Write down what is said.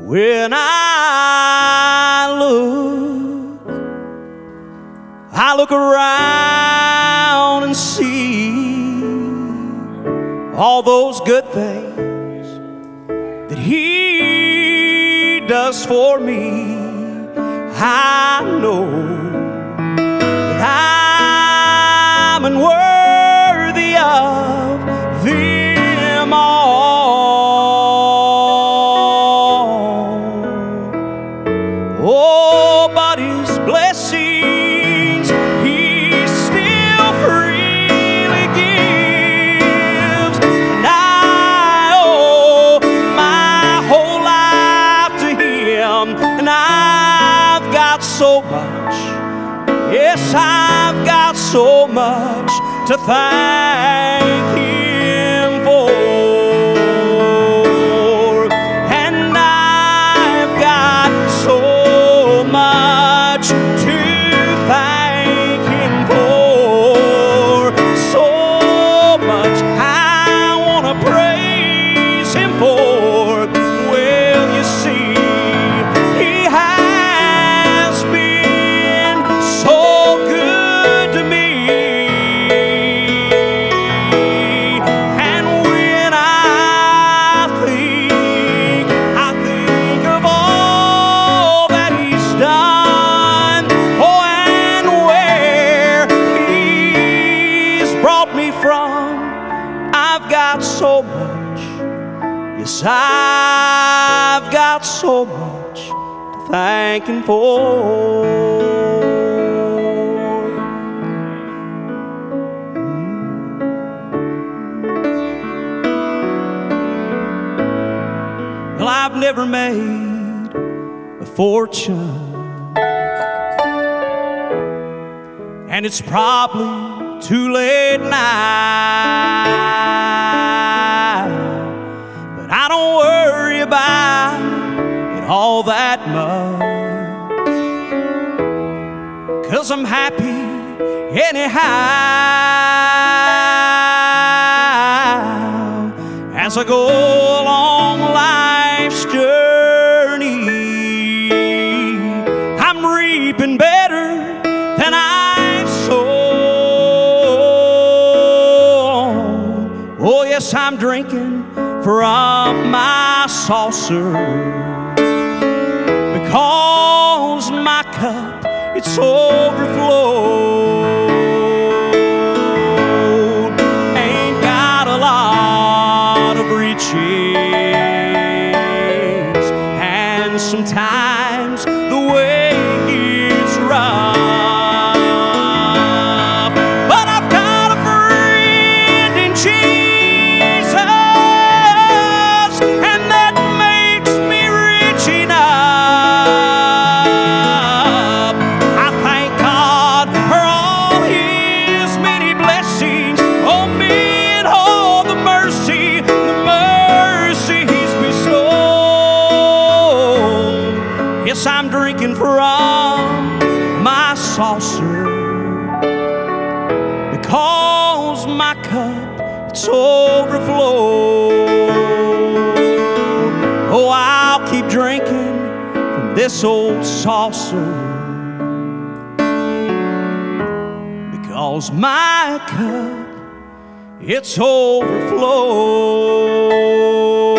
When I look around and see all those good things that He does for me. I know that I'm unworthy of them all. Oh, but His blessings He still freely gives, and I owe my whole life to Him, and I've got so much, yes, I've got so much to thank Him for. And I've got so much to thank Him for. So much I want to praise Him for. Well, you see, He has been so good to me. And when I think of all that He's done, oh, and where He's brought me from, I've got so much, yes, I've got so much to thank Him for. Well, I've never made a fortune, and it's probably too late now, but I don't worry about it all that much, 'cause I'm happy anyhow as I go along life's journey. I'm reaping better than I've sown. Oh, yes, I'm drinking from my saucer, because my cup, it's overflowed. Ain't got a lot of riches, and sometimes the way gets rough, but I've got a friend in Jesus, and that makes me rich enough. I thank God for all His many blessings on me, and all the mercy He's bestowed. Yes, I'm drinking from my saucer, because my cup, it's overflowed. Oh, I'll keep drinking from this old saucer, because my cup, it's overflowed.